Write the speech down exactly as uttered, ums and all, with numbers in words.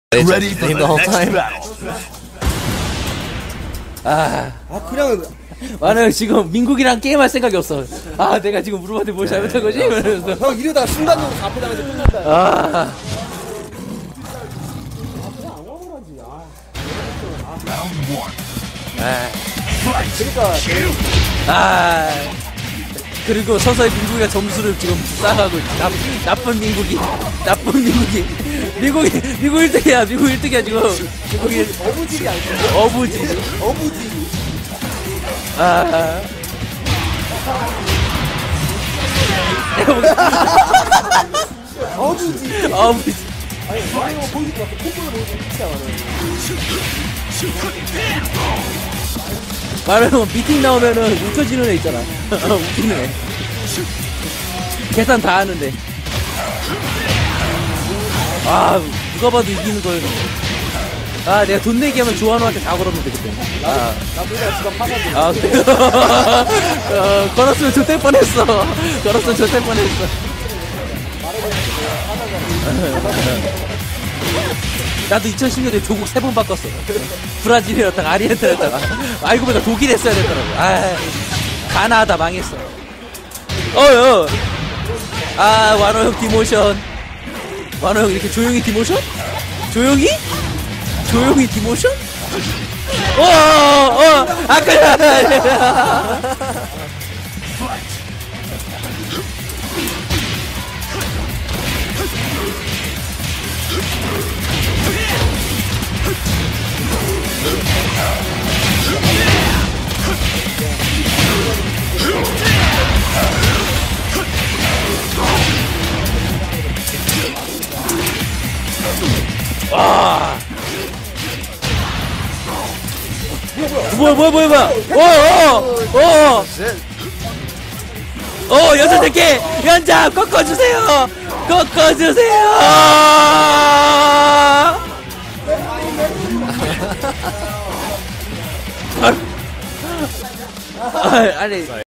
Ready for the next battle. 아, 아 그냥 나는 지금 민국이랑 게임할 생각이 없어. 아, 내가 지금 무릎한테 뭘 잘못한 거지? 이러면서. 형 이러다가 순간적으로 사표 당해서 끝난다. 아, 아, 그러니까 아. 그리고 서서히 민국이가 점수를 지금 쌓아가고 있지. 나, 나쁜 민국이. 나쁜 민국이. 미국이, 미국 일 등이야. 미국 일 등이야, 지금. 미국이. 어부질이 아니고 어부지. 어부질. 아. 내가 보기 어부질. 어부지. 아니 형이 보여줄 것 같아. 콧볼을 보여주면 진짜 많아. 말하면 미팅 나오면은 웃겨지는 애 있잖아. 웃기는 애. 계산 다 하는데. 아, 누가 봐도 이기는 걸. 아, 내가 돈 내기 하면 조한호한테 다 걸었는데, 그때. 아, 나도 내가 지금 파산돼. 아, 그래요? 어, 걸었으면 좋될 뻔했어. 걸었으면 좋될 뻔했어. 나도 이천십 년에 조국 세 번 바꿨어. 브라질이었다가 아르헨티나였다가. 알고 보니까 독일 했어야 됐더라고. 아, 가나다 망했어. 어여. 아, 완호 형 디모션. 완호 형 이렇게 조용히 디모션? 조용히? 조용히 디모션? 어, 어, 아까. 와. 뭐야 뭐야 뭐야 뭐야 어어어 어 여섯 개 연장 꺾어주세요 꺾어주세요 아, 아니